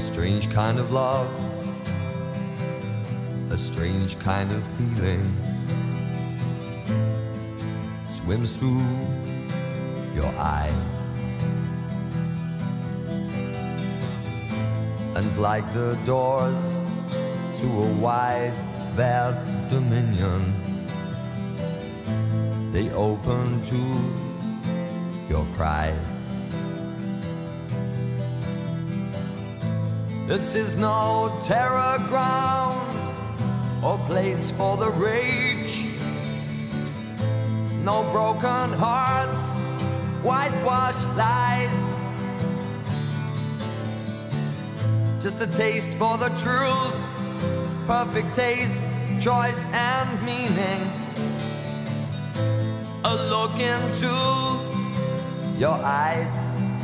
strange kind of love, a strange kind of feeling swims through your eyes. And like the doors to a wide, vast dominion, they open to your cries. This is no terror ground or place for the rage. No broken hearts, whitewashed lies. Just a taste for the truth, perfect taste, choice and meaning. A look into your eyes.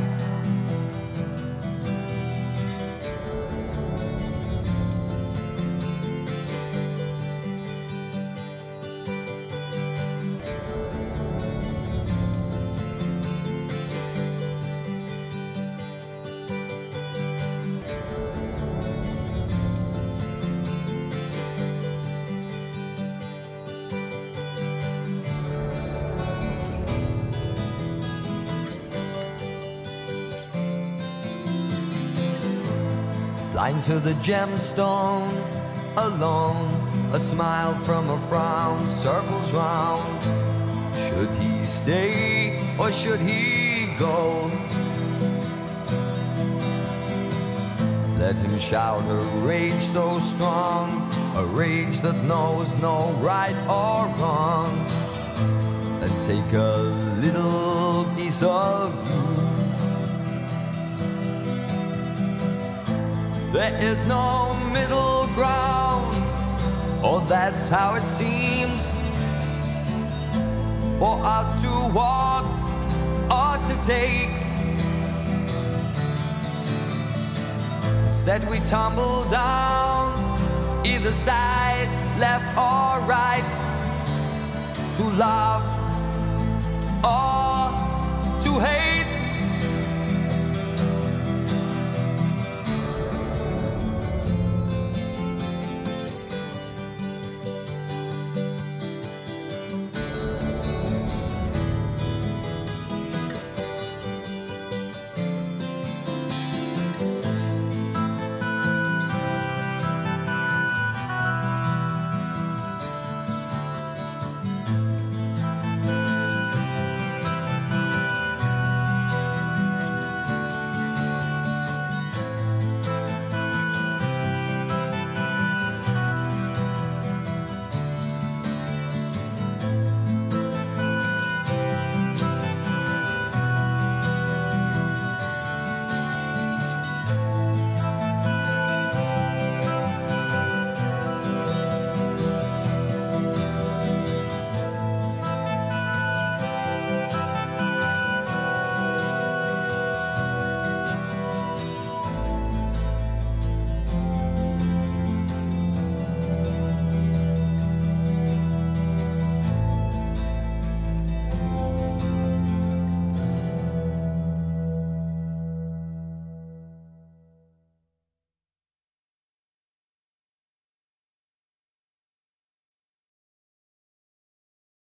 Blind to the gemstone, alone, a smile from a frown circles round. Should he stay or should he go? Let him shout a rage so strong, a rage that knows no right or wrong, and take a little piece of you. There is no middle ground, or that's how it seems, for us to walk or to take. Instead we tumble down, either side, left or right, to love